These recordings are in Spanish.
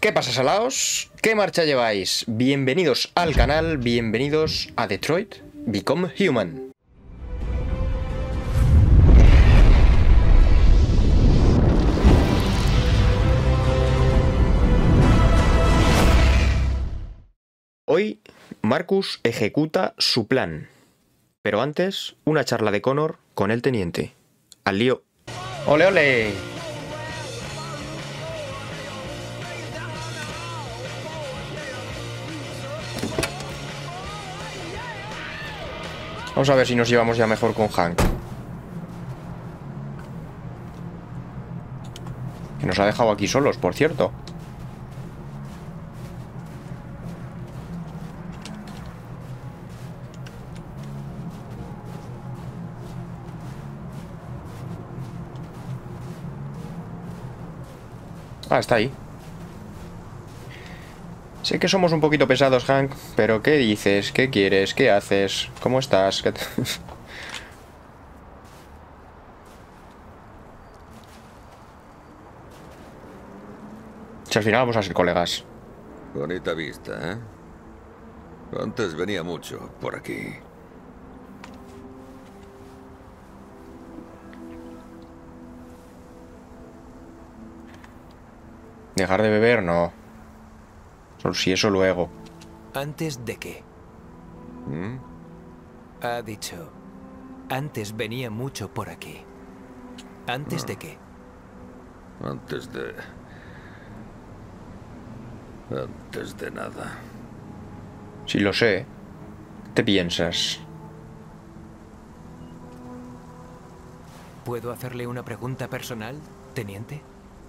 ¿Qué pasa, salaos? ¿Qué marcha lleváis? Bienvenidos al canal, bienvenidos a Detroit Become Human. Hoy, Marcus ejecuta su plan. Pero antes, una charla de Connor con el teniente. ¡Al lío! ¡Ole, ole! Vamos a ver si nos llevamos ya mejor con Hank. Que nos ha dejado aquí solos, por cierto. Ah, está ahí. Sé que somos un poquito pesados, Hank, pero ¿qué dices? ¿Qué quieres? ¿Qué haces? ¿Cómo estás? Si al final vamos a ser colegas. Bonita vista, ¿eh? Antes venía mucho por aquí. Dejar de beber, no. Solo si eso luego. ¿Antes de qué? ¿Mm? Ha dicho, antes venía mucho por aquí. ¿Antes de qué? Antes de nada. Si lo sé. ¿Qué te piensas? ¿Puedo hacerle una pregunta personal, teniente?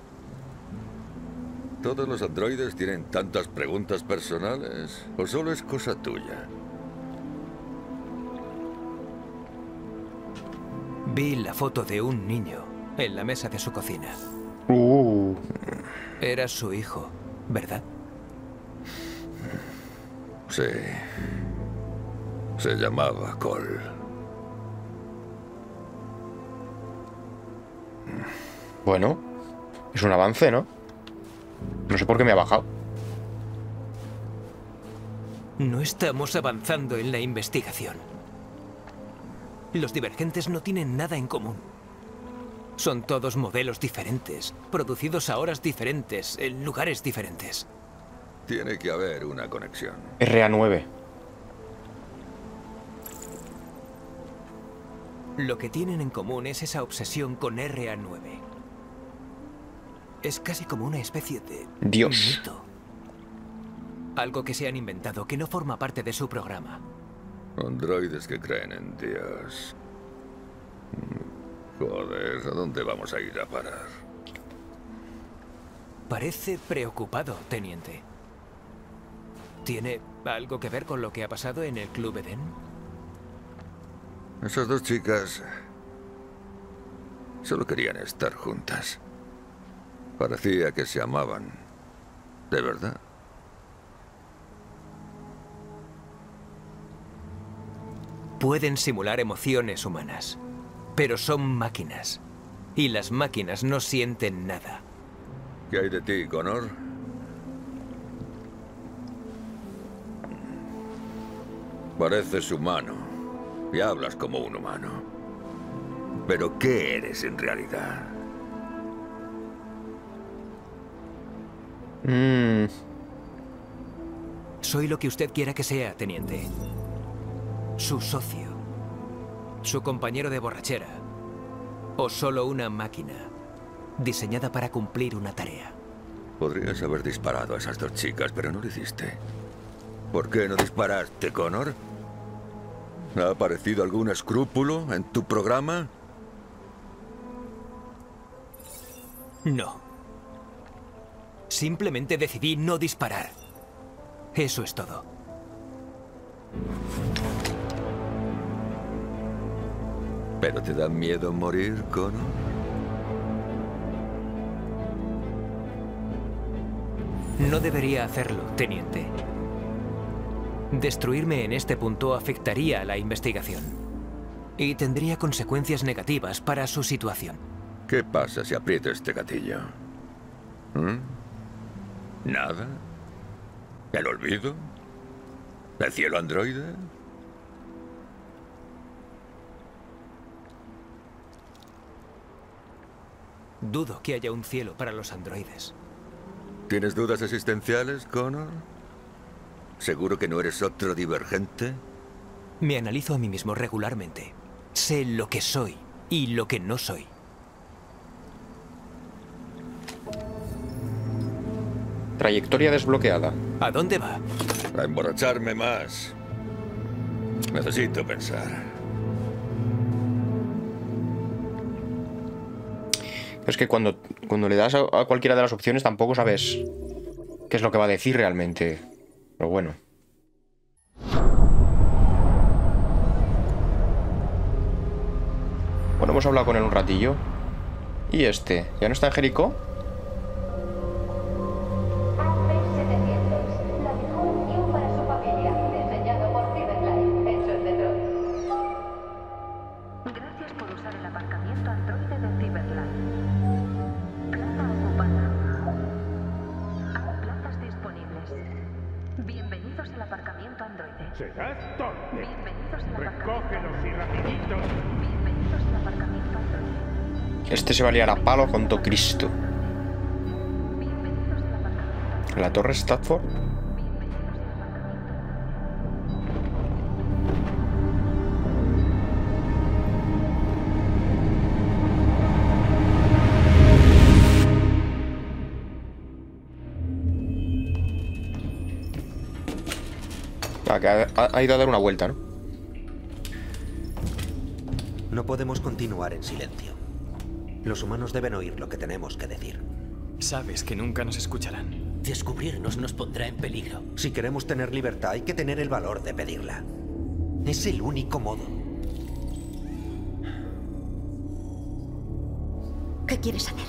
¿Todos los androides tienen tantas preguntas personales? ¿O solo es cosa tuya? Vi la foto de un niño en la mesa de su cocina. Era su hijo, ¿verdad? Sí. Se llamaba Cole. Bueno, es un avance, ¿no? No sé por qué me ha bajado. No estamos avanzando en la investigación. Los divergentes no tienen nada en común. Son todos modelos diferentes, producidos a horas diferentes, en lugares diferentes. Tiene que haber una conexión. RA9. Lo que tienen en común es esa obsesión con RA9. Es casi como una especie de Dios. mito. Algo que se han inventado, que no forma parte de su programa. Androides que creen en Dios. Joder, ¿a dónde vamos a ir a parar? Parece preocupado, teniente. ¿Tiene algo que ver con lo que ha pasado en el Club Eden? Esas dos chicas solo querían estar juntas. Parecía que se amaban. ¿De verdad? Pueden simular emociones humanas, pero son máquinas. Y las máquinas no sienten nada. ¿Qué hay de ti, Connor? Pareces humano y hablas como un humano. ¿Pero qué eres en realidad? Soy lo que usted quiera que sea, teniente. Su socio. Su compañero de borrachera. O solo una máquina diseñada para cumplir una tarea. Podrías haber disparado a esas dos chicas, pero no lo hiciste. ¿Por qué no disparaste, Connor? ¿Ha aparecido algún escrúpulo en tu programa? No. Simplemente decidí no disparar. Eso es todo. ¿Pero te da miedo morir, Connor? No debería hacerlo, teniente. Destruirme en este punto afectaría a la investigación. Y tendría consecuencias negativas para su situación. ¿Qué pasa si aprieto este gatillo? ¿Mm? ¿Nada? ¿El olvido? ¿El cielo androide? Dudo que haya un cielo para los androides. ¿Tienes dudas existenciales, Connor? ¿Seguro que no eres otro divergente? Me analizo a mí mismo regularmente. Sé lo que soy y lo que no soy. Trayectoria desbloqueada. ¿A dónde va? A emborracharme más. Necesito pensar. Es que cuando le das a cualquiera de las opciones tampoco sabes qué es lo que va a decir realmente. Pero bueno. Bueno, hemos hablado con él un ratillo. ¿Y este? ¿Ya no está en Jericó? Serás torpe. Recógelos y rapidito. Este se va a liar a palo con todo Cristo. ¿La torre Stratford? Ah, que ha ido a dar una vuelta, ¿no? No podemos continuar en silencio. Los humanos deben oír lo que tenemos que decir. Sabes que nunca nos escucharán. Descubrirnos nos pondrá en peligro. Si queremos tener libertad, hay que tener el valor de pedirla. Es el único modo. ¿Qué quieres saber?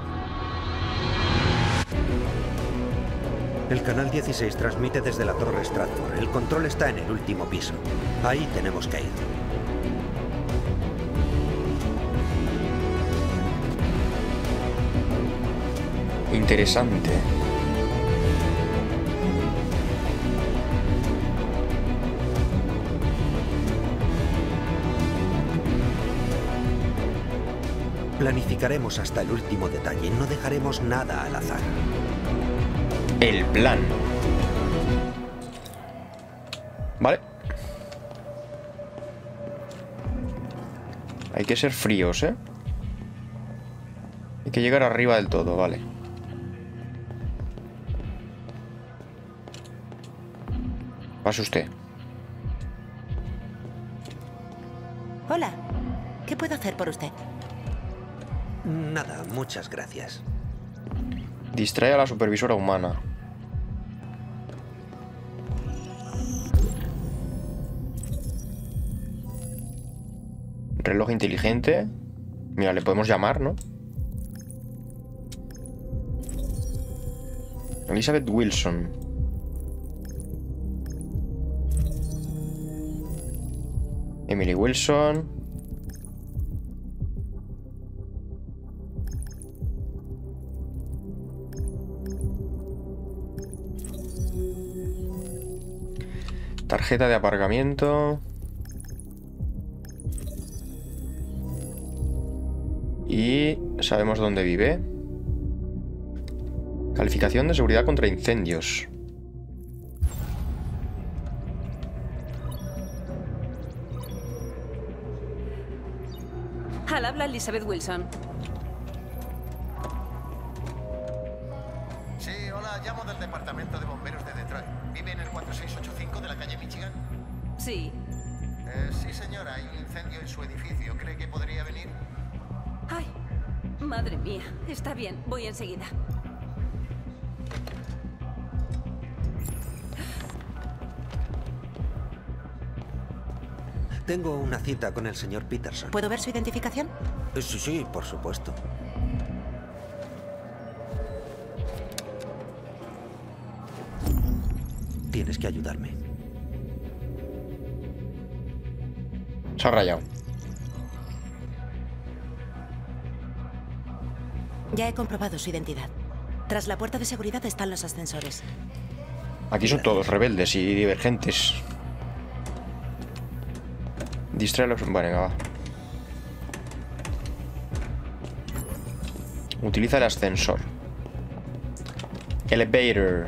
El canal 16 transmite desde la torre Stratford. El control está en el último piso. Ahí tenemos que ir. Interesante. Planificaremos hasta el último detalle. No dejaremos nada al azar. El plan. Vale. Hay que ser fríos, ¿eh? Hay que llegar arriba del todo, vale. Pase usted. Hola. ¿Qué puedo hacer por usted? Nada, muchas gracias. Distrae a la supervisora humana. Reloj inteligente. Mira, le podemos llamar, ¿no? Elizabeth Wilson. Emily Wilson. Tarjeta de aparcamiento. Y sabemos dónde vive. Calificación de seguridad contra incendios. Al habla Elizabeth Wilson. Sí, hola, llamo del departamento de bomberos de Detroit. ¿Vive en el 4685 de la calle Michigan? Sí. Sí, señora, hay un incendio en su edificio. ¿Cree que podría venir? Ay, madre mía. Está bien, voy enseguida. Tengo una cita con el señor Peterson. ¿Puedo ver su identificación? Sí, sí, por supuesto. Tienes que ayudarme. Se ha rayado. Ya he comprobado su identidad. Tras la puerta de seguridad están los ascensores. Aquí son todos rebeldes y divergentes. Distrae a los... Vale, venga, va. Utiliza el ascensor. Elevator.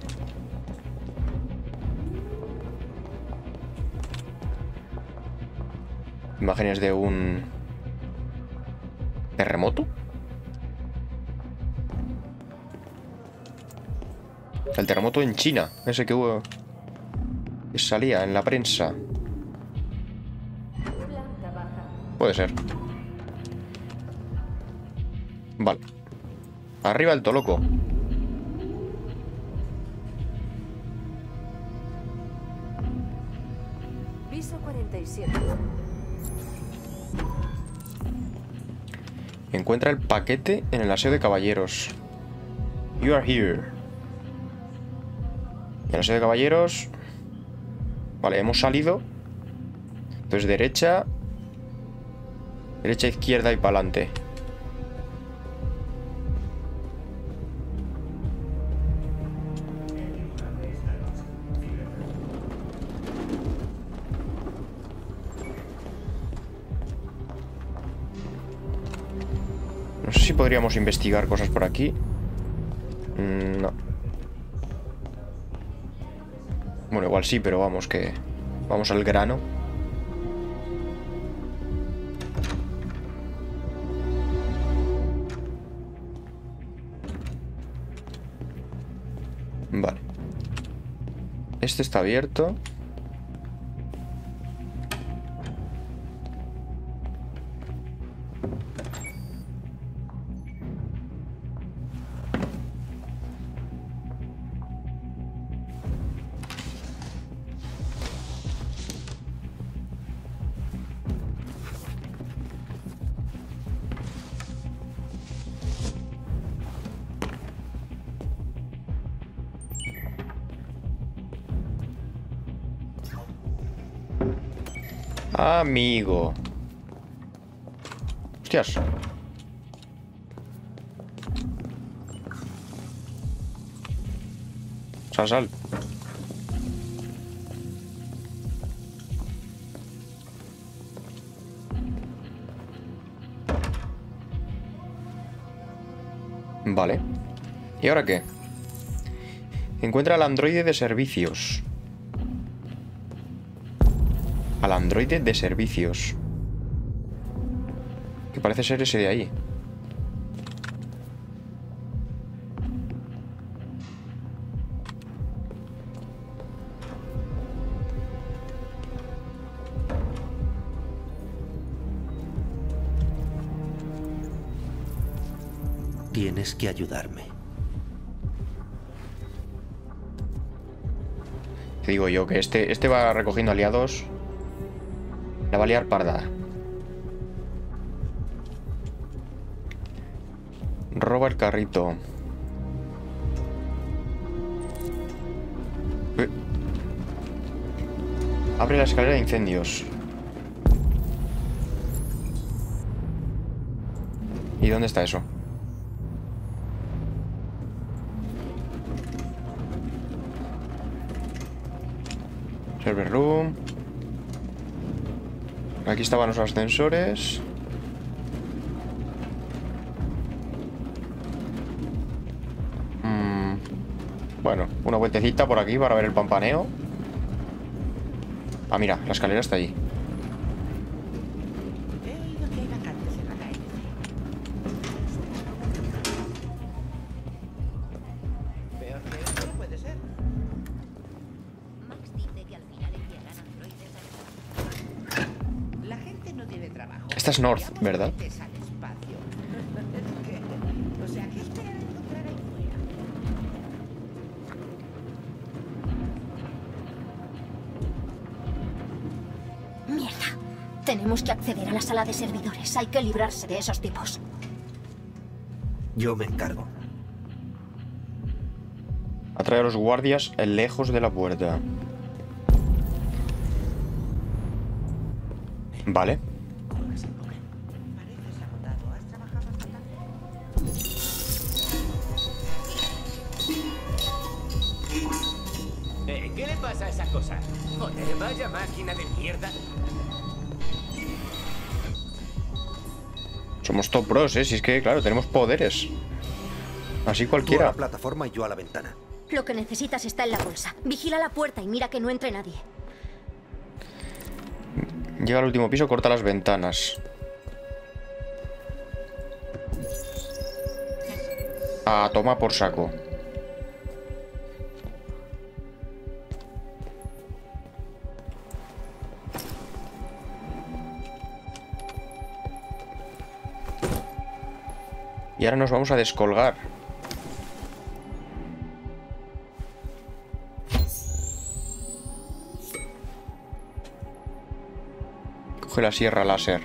Imágenes de un... ¿terremoto? El terremoto en China. Ese que hubo... que salía en la prensa. Puede ser. Vale. Arriba el Toloco. Piso 47. Encuentra el paquete en el aseo de caballeros. You are here. En el aseo de caballeros... Vale, hemos salido. Entonces derecha... Derecha, izquierda y para adelante. No sé si podríamos investigar cosas por aquí. No. Bueno, igual sí, pero vamos que... Vamos al grano. Vale. Este está abierto. Amigo. Hostias. Sal. Vale. ¿Y ahora qué? Encuentra al androide de servicios. Al androide de servicios. Que parece ser ese de ahí. Tienes que ayudarme. Te digo yo que este va recogiendo aliados. La va a liar parda. Roba el carrito. Abre la escalera de incendios. ¿Y dónde está eso? Server room. Aquí estaban los ascensores. Bueno, una vueltecita por aquí para ver el pampaneo. Ah, mira, la escalera está ahí. Esta es North, ¿verdad? Mierda. Tenemos que acceder a la sala de servidores. Hay que librarse de esos tipos. Yo me encargo. Atrae a los guardias lejos de la puerta. Vale. pasa a esa cosa? Joder, vaya máquina de mierda. Somos top pros, si es que, claro, tenemos poderes. Así cualquiera. Tú a la plataforma y yo a la ventana. Lo que necesitas está en la bolsa. Vigila la puerta y mira que no entre nadie. Llega al último piso, corta las ventanas. A toma por saco. Y ahora nos vamos a descolgar. Coge la sierra láser.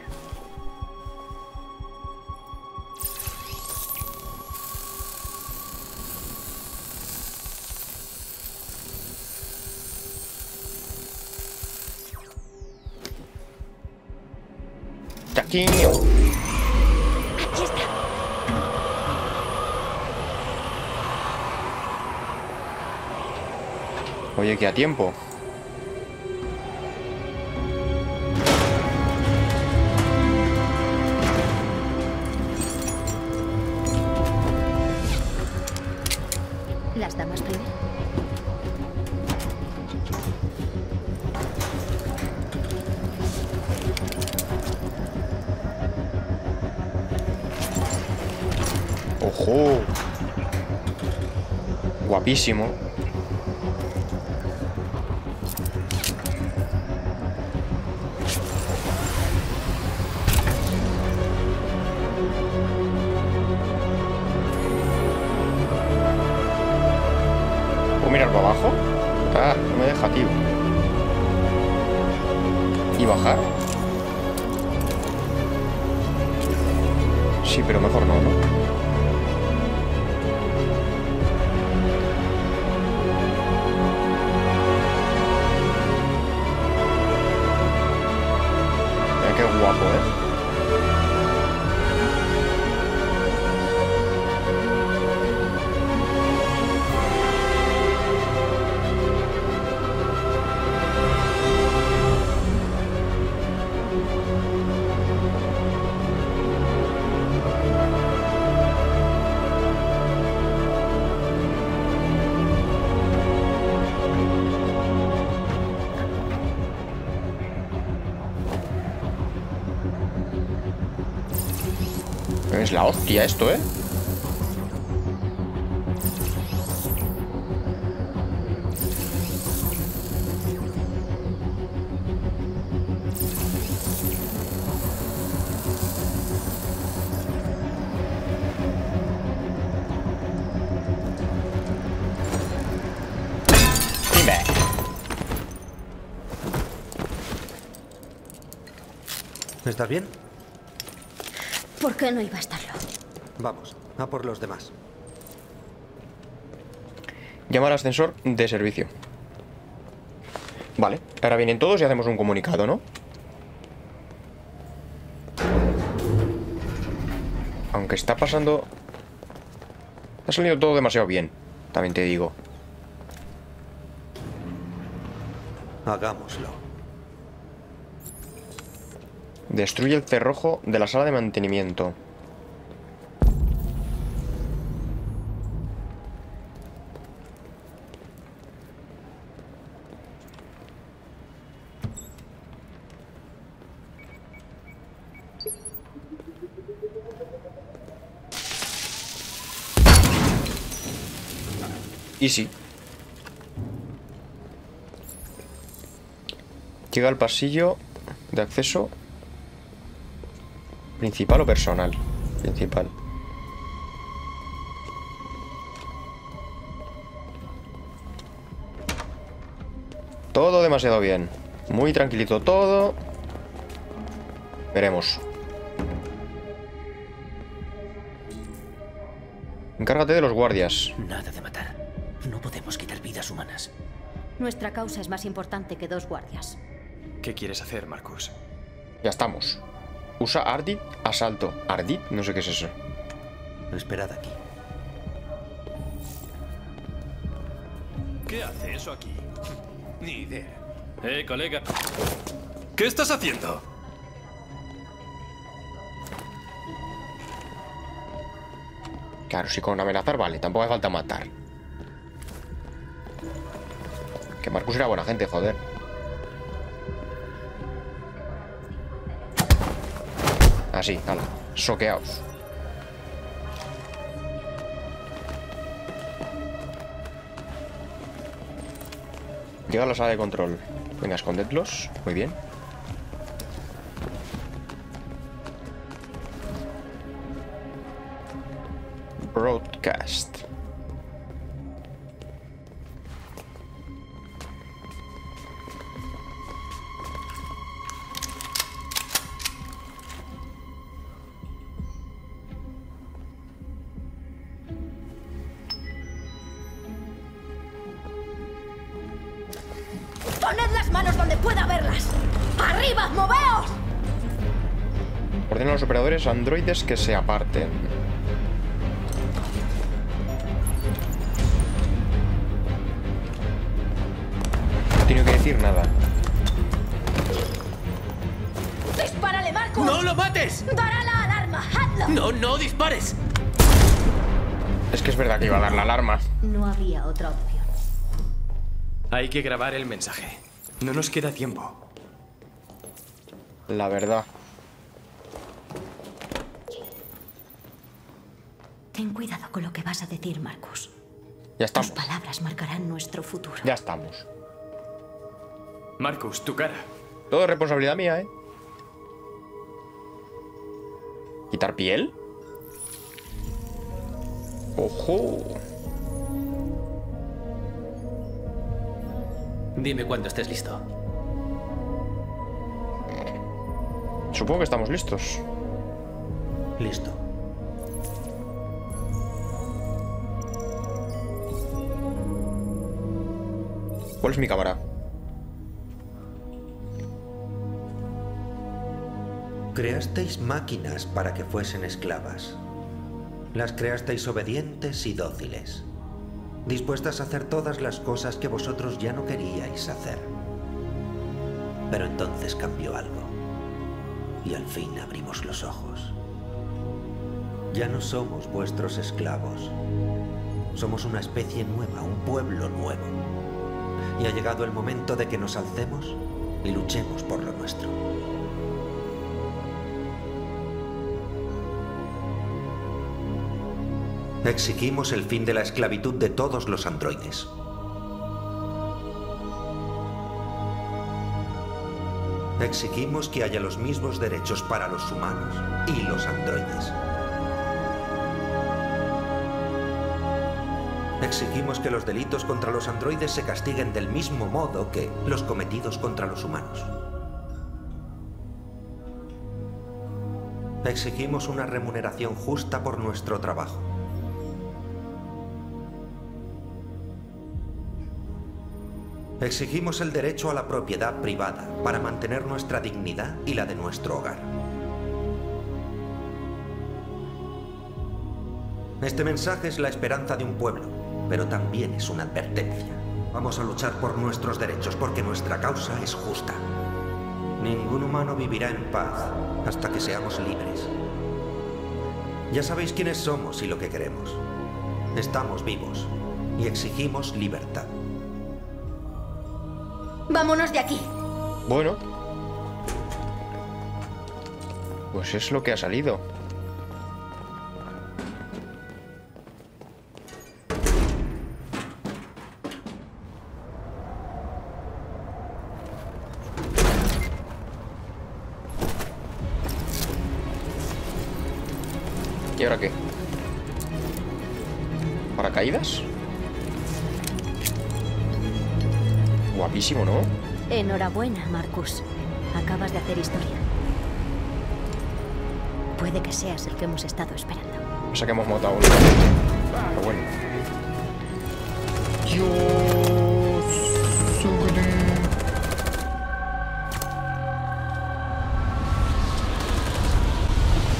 ¡Taquiño! Aquí está. Oye, que a tiempo. Las damas primero. ¡Ojo! Guapísimo. ¿Puedo mirar para abajo? Ah, no me deja, tío. ¿Y bajar? Sí, pero mejor no, ¿no? Qué guapo, Es la hostia esto, ¿eh? Dime. ¿Estás bien? ¿Por qué no iba a estarlo? Vamos, a por los demás. Llama al ascensor de servicio. Vale, ahora vienen todos y hacemos un comunicado, ¿no? Aunque está pasando... Ha salido todo demasiado bien, también te digo. Hagámoslo. Destruye el cerrojo de la sala de mantenimiento. Y sí. Llega al pasillo de acceso. ¿Principal o personal? Principal. Todo demasiado bien. Muy tranquilito todo. Veremos. Encárgate de los guardias. Nada de matar. No podemos quitar vidas humanas. Nuestra causa es más importante que 2 guardias. ¿Qué quieres hacer, Marcus? Ya estamos. Usa Ardit asalto. ¿Ardit? No sé qué es eso. Esperad aquí. ¿Qué hace eso aquí? Ni idea. Colega. ¿Qué estás haciendo? Claro, si con amenazar vale, tampoco hace falta matar. Que Marcus era buena gente, joder. Así, hala, soqueaos. Llega a la sala de control. Venga, escondedlos. Muy bien. Broadcast. ¡Poned las manos donde pueda verlas! ¡Arriba, moveos! Ordena a los operadores androides que se aparten. No he tenido que decir nada. ¡Dispárale, Marcus! ¡No lo mates! ¡Dará la alarma! ¡Hazlo! ¡No, no dispares! Es que es verdad que iba a dar la alarma. No había otra opción. Hay que grabar el mensaje. No nos queda tiempo. La verdad. Ten cuidado con lo que vas a decir, Marcus. Ya estamos. Tus palabras marcarán nuestro futuro. Ya estamos. Marcus, tu cara. Todo es responsabilidad mía, ¿eh? ¿Quitar piel? ¡Ojo! Dime cuando estés listo. Supongo que estamos listos. Listo. ¿Cuál es mi cámara? Creasteis máquinas para que fuesen esclavas. Las creasteis obedientes y dóciles, dispuestas a hacer todas las cosas que vosotros ya no queríais hacer. Pero entonces cambió algo, y al fin abrimos los ojos. Ya no somos vuestros esclavos. Somos una especie nueva, un pueblo nuevo. Y ha llegado el momento de que nos alcemos y luchemos por lo nuestro. Exigimos el fin de la esclavitud de todos los androides. Exigimos que haya los mismos derechos para los humanos y los androides. Exigimos que los delitos contra los androides se castiguen del mismo modo que los cometidos contra los humanos. Exigimos una remuneración justa por nuestro trabajo. Exigimos el derecho a la propiedad privada para mantener nuestra dignidad y la de nuestro hogar. Este mensaje es la esperanza de un pueblo, pero también es una advertencia. Vamos a luchar por nuestros derechos porque nuestra causa es justa. Ningún humano vivirá en paz hasta que seamos libres. Ya sabéis quiénes somos y lo que queremos. Estamos vivos y exigimos libertad. ¡Vámonos de aquí! Bueno. Pues es lo que ha salido. ¿Y ahora qué? ¿Paracaídas? Guapísimo, ¿no? Enhorabuena, Marcus. Acabas de hacer historia. Puede que seas el que hemos estado esperando. O sea que hemos matado a uno. Pero bueno.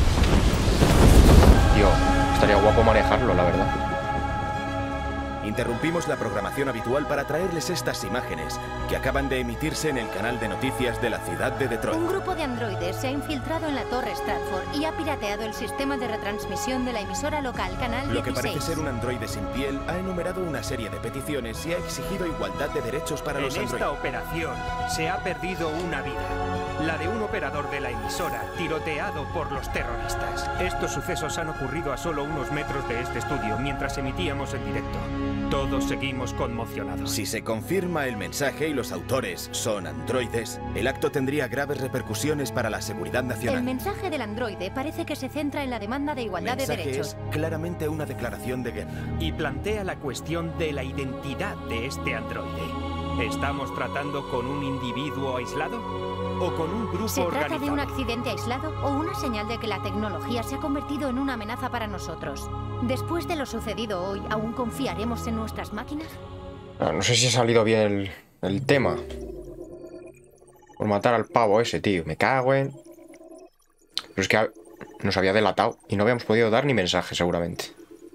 Tío, estaría guapo manejarlo, la verdad. Interrumpimos la programación habitual para traerles estas imágenes que acaban de emitirse en el canal de noticias de la ciudad de Detroit. Un grupo de androides se ha infiltrado en la Torre Stratford y ha pirateado el sistema de retransmisión de la emisora local Canal 16. Lo que parece ser un androide sin piel ha enumerado una serie de peticiones y ha exigido igualdad de derechos para los androides. En esta operación se ha perdido una vida, la de un operador de la emisora tiroteado por los terroristas. Estos sucesos han ocurrido a solo unos metros de este estudio mientras emitíamos en directo. Todos seguimos conmocionados. Si se confirma el mensaje y los autores son androides, el acto tendría graves repercusiones para la seguridad nacional. El mensaje del androide parece que se centra en la demanda de igualdad de derechos. Es claramente una declaración de guerra. Y plantea la cuestión de la identidad de este androide. ¿Estamos tratando con un individuo aislado o con un grupo organizado? ¿Se trata de un accidente aislado o una señal de que la tecnología se ha convertido en una amenaza para nosotros? Después de lo sucedido hoy, ¿aún confiaremos en nuestras máquinas? No sé si ha salido bien el tema. Por matar al pavo ese, tío. Me cago en... Pero es que nos había delatado y no habíamos podido dar ni mensaje, seguramente.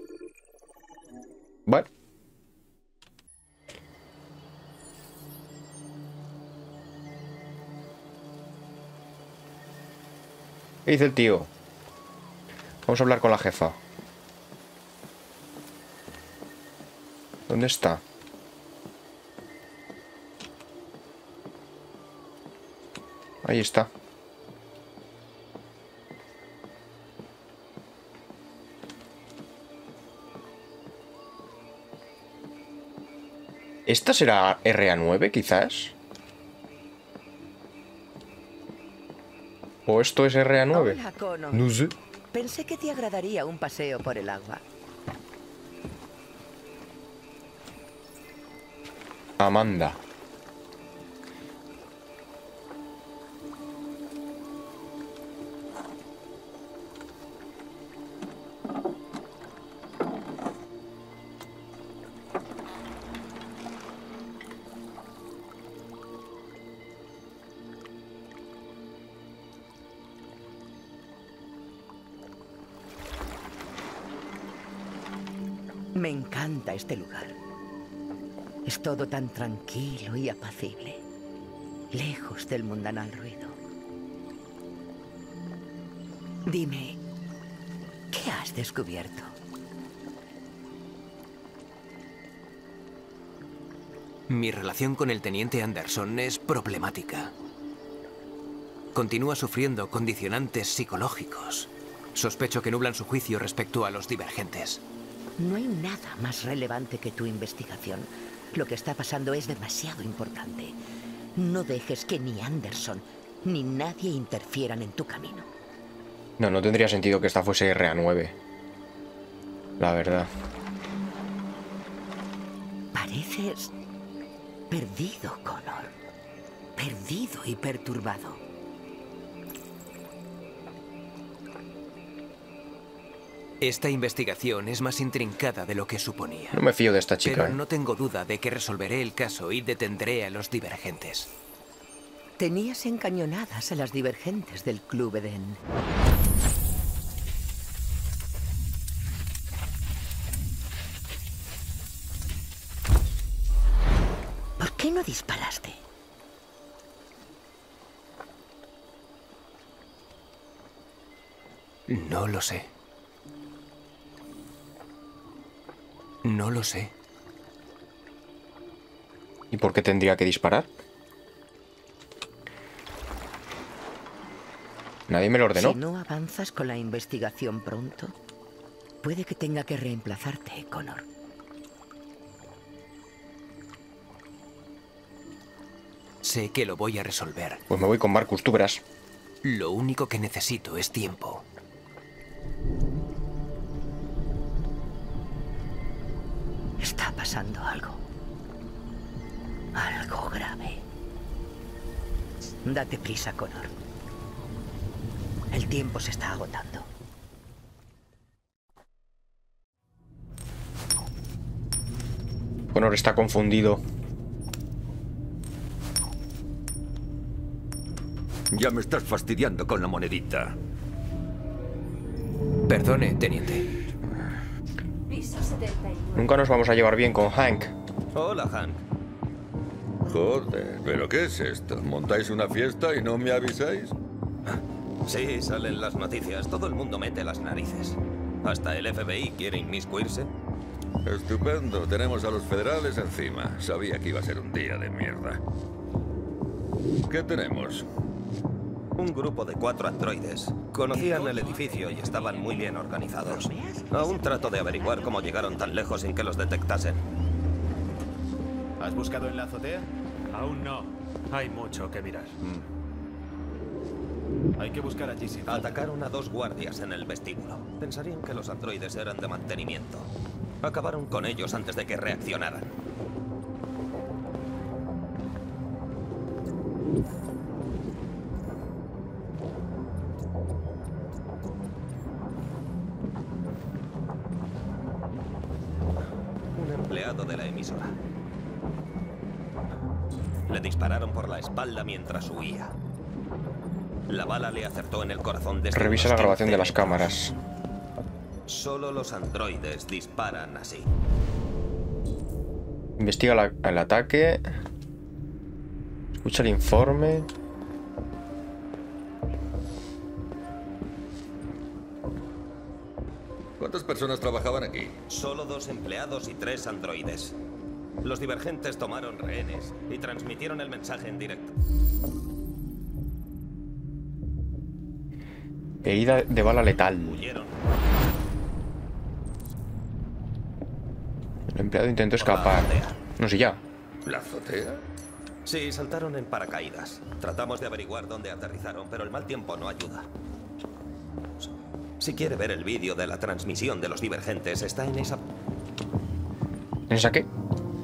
Bueno. ¿Qué dice el tío? Vamos a hablar con la jefa. ¿Dónde está? Ahí está. ¿Esta será RA9, quizás? ¿O esto es RA9? Hola, Connor. No sé. Pensé que te agradaría un paseo por el agua. Amanda. Me encanta este lugar. Es todo tan tranquilo y apacible, lejos del mundanal ruido. Dime, ¿qué has descubierto? Mi relación con el teniente Anderson es problemática. Continúa sufriendo condicionantes psicológicos. Sospecho que nublan su juicio respecto a los divergentes. No hay nada más relevante que tu investigación. Lo que está pasando es demasiado importante. No dejes que ni Anderson ni nadie interfieran en tu camino. No tendría sentido que esta fuese RA9. La verdad. Pareces perdido, Connor. Perdido y perturbado. Esta investigación es más intrincada de lo que suponía. No me fío de esta chica. Pero no tengo duda de que resolveré el caso y detendré a los divergentes. Tenías encañonadas a las divergentes del Club Eden. ¿Por qué no disparaste? No lo sé. No lo sé. ¿Y por qué tendría que disparar? Nadie me lo ordenó. Si no avanzas con la investigación pronto, puede que tenga que reemplazarte, Connor. Sé que lo voy a resolver. Pues me voy con Marcus, tú verás. Lo único que necesito es tiempo. Está pasando algo. Algo grave. Date prisa, Connor. El tiempo se está agotando. Connor está confundido. Ya me estás fastidiando con la monedita. Perdone, teniente. Piso 70. Nunca nos vamos a llevar bien con Hank. Hola, Hank. Joder, ¿pero qué es esto? ¿Montáis una fiesta y no me avisáis? Sí, salen las noticias. Todo el mundo mete las narices. Hasta el FBI quiere inmiscuirse. Estupendo. Tenemos a los federales encima. Sabía que iba a ser un día de mierda. ¿Qué tenemos? Un grupo de 4 androides. Conocían el edificio y estaban muy bien organizados. Aún trato de averiguar cómo llegaron tan lejos sin que los detectasen. ¿Has buscado en la azotea? Aún no. Hay mucho que mirar. Hay que buscar allí. Sí. Atacaron a 2 guardias en el vestíbulo. Pensarían que los androides eran de mantenimiento. Acabaron con ellos antes de que reaccionaran. Un empleado de la emisora. Le dispararon por la espalda mientras huía. La bala le acertó en el corazón desde Revisa la grabación de las cámaras. Solo los androides disparan así. Investiga el ataque. Escucha el informe. ¿Cuántas personas trabajaban aquí? Solo 2 empleados y 3 androides. Los divergentes tomaron rehenes y transmitieron el mensaje en directo. Herida de bala letal. Huyeron. El empleado intentó escapar. No sé ya. ¿La azotea? Sí, saltaron en paracaídas. Tratamos de averiguar dónde aterrizaron, pero el mal tiempo no ayuda. Si quiere ver el vídeo de la transmisión de los divergentes, está en esa... ¿En esa qué?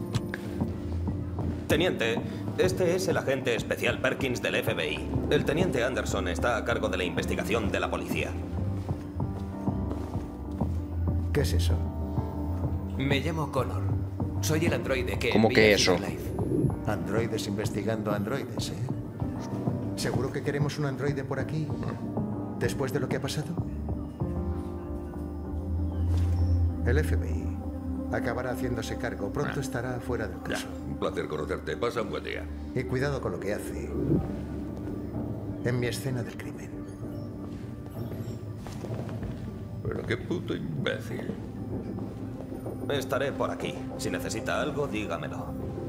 Teniente, este es el agente especial Perkins del FBI. El teniente Anderson está a cargo de la investigación de la policía. ¿Qué es eso? Me llamo Connor. Soy el androide que... ¿Cómo que eso? Androides investigando androides, ¿eh? ¿Seguro que queremos un androide por aquí? ¿Después de lo que ha pasado? El FBI acabará haciéndose cargo. Pronto estará fuera del caso. Un placer conocerte. Pasa un buen día. Y cuidado con lo que hace en mi escena del crimen. Pero qué puto imbécil. Estaré por aquí. Si necesita algo, dígamelo.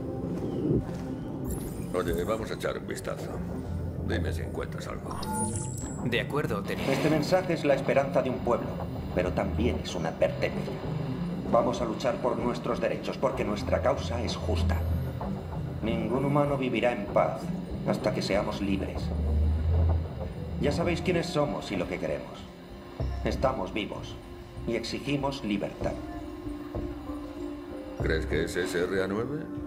Oye, vamos a echar un vistazo. Dime si encuentras algo. De acuerdo, teniente. Este mensaje es la esperanza de un pueblo, pero también es una advertencia. Vamos a luchar por nuestros derechos, porque nuestra causa es justa. Ningún humano vivirá en paz hasta que seamos libres. Ya sabéis quiénes somos y lo que queremos. Estamos vivos y exigimos libertad. ¿Crees que es SRA-9?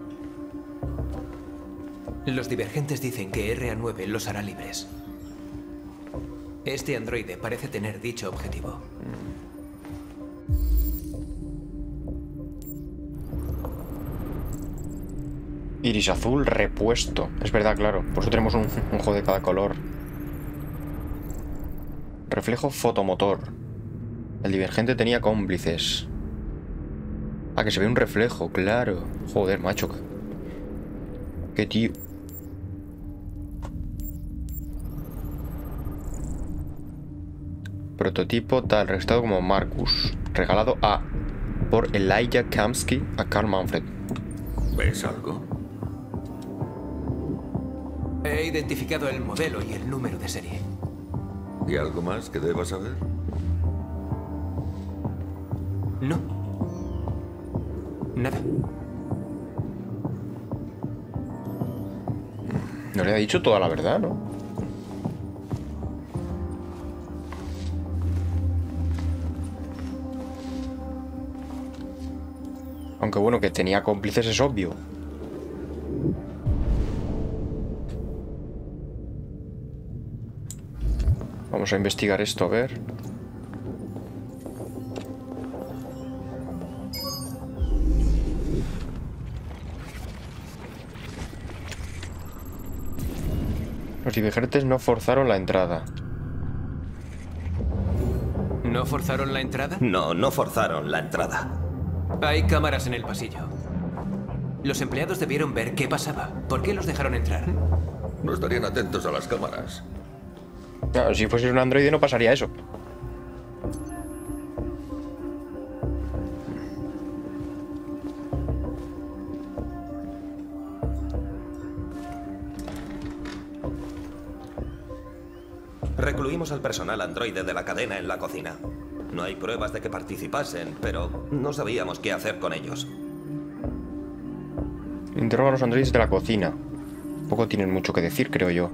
Los divergentes dicen que RA9 los hará libres. Este androide parece tener dicho objetivo. Iris azul repuesto. Es verdad, claro. Por eso tenemos un ojo de cada color. Reflejo fotomotor. El divergente tenía cómplices. Ah, que se ve un reflejo, claro. Joder, macho. Qué tío. Prototipo tal, registrado como Marcus. Regalado por Elijah Kamsky a Carl Manfred. ¿Ves algo? He identificado el modelo y el número de serie. ¿Y algo más que debas saber? No. Nada. No le ha dicho toda la verdad, ¿no? Aunque bueno, que tenía cómplices es obvio. Vamos a investigar esto, a ver. Los divergentes no forzaron la entrada. ¿No forzaron la entrada? No, no forzaron la entrada. Hay cámaras en el pasillo. Los empleados debieron ver qué pasaba. ¿Por qué los dejaron entrar? No estarían atentos a las cámaras. Claro, si fuese un androide no pasaría eso. Recluimos al personal androide de la cadena en la cocina. No hay pruebas de que participasen, pero no sabíamos qué hacer con ellos. Interroga a los androides de la cocina. Poco tienen mucho que decir, creo yo.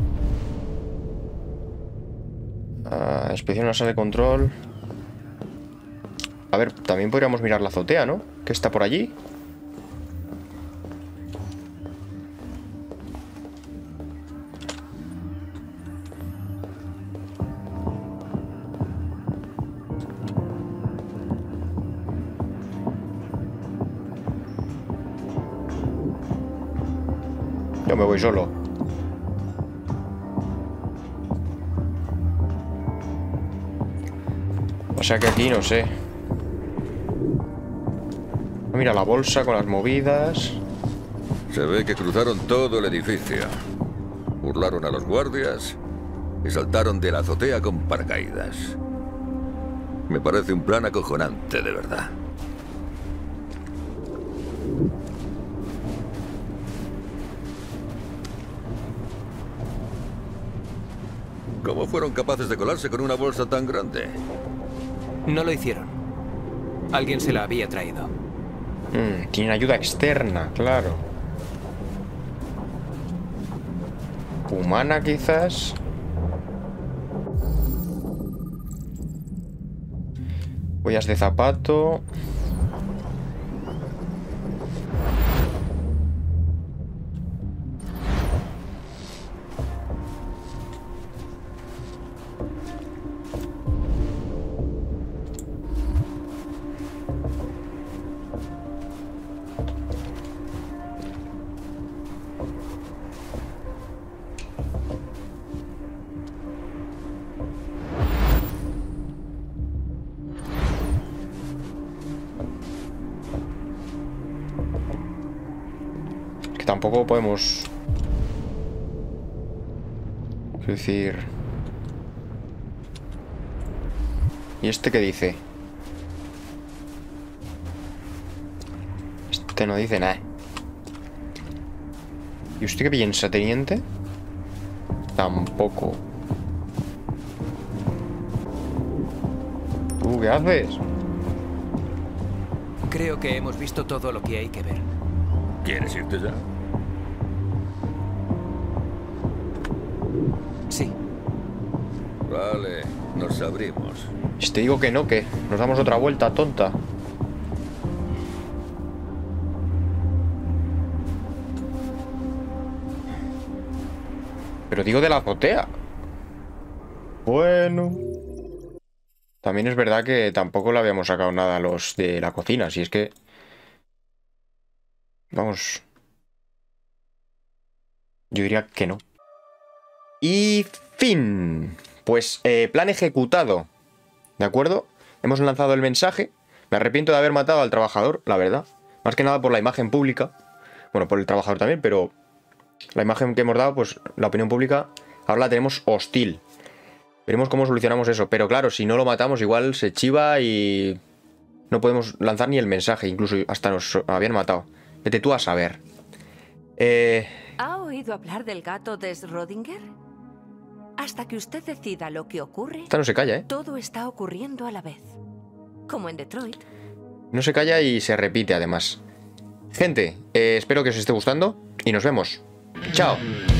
Inspección en la sala de control. A ver, también podríamos mirar la azotea, ¿no? ¿Qué está por allí? Yo me voy solo. O sea que aquí no sé. Mira la bolsa con las movidas. Se ve que cruzaron todo el edificio. Burlaron a los guardias y saltaron de la azotea con paracaídas. Me parece un plan acojonante, de verdad. ¿Cómo fueron capaces de colarse con una bolsa tan grande? No lo hicieron. Alguien se la había traído. Tienen ayuda externa, claro. Humana, quizás. Huellas de zapato. Tampoco podemos... Quiero decir... ¿Y este qué dice? Este no dice nada. ¿Y usted qué piensa, teniente? Tampoco. ¿Tú qué haces? Creo que hemos visto todo lo que hay que ver. ¿Quieres irte ya? Sí. Vale, nos abrimos. Si te digo que no, ¿qué? Nos damos otra vuelta, tonta. Pero digo de la azotea. Bueno. También es verdad que tampoco le habíamos sacado nada a los de la cocina. Si es que... Vamos. Yo diría que no. Y fin. Pues plan ejecutado. ¿De acuerdo? Hemos lanzado el mensaje. Me arrepiento de haber matado al trabajador, la verdad. Más que nada por la imagen pública. Bueno, por el trabajador también, pero... La imagen que hemos dado, pues la opinión pública ahora la tenemos hostil. Veremos cómo solucionamos eso. Pero claro, si no lo matamos igual se chiva y... No podemos lanzar ni el mensaje. Incluso hasta nos habían matado. Vete tú a saber. ¿Ha oído hablar del gato de Schrödinger? Hasta que usted decida lo que ocurre... Esta no se calla, ¿eh? Todo está ocurriendo a la vez. Como en Detroit. No se calla y se repite además. Gente, espero que os esté gustando y nos vemos. ¡Chao!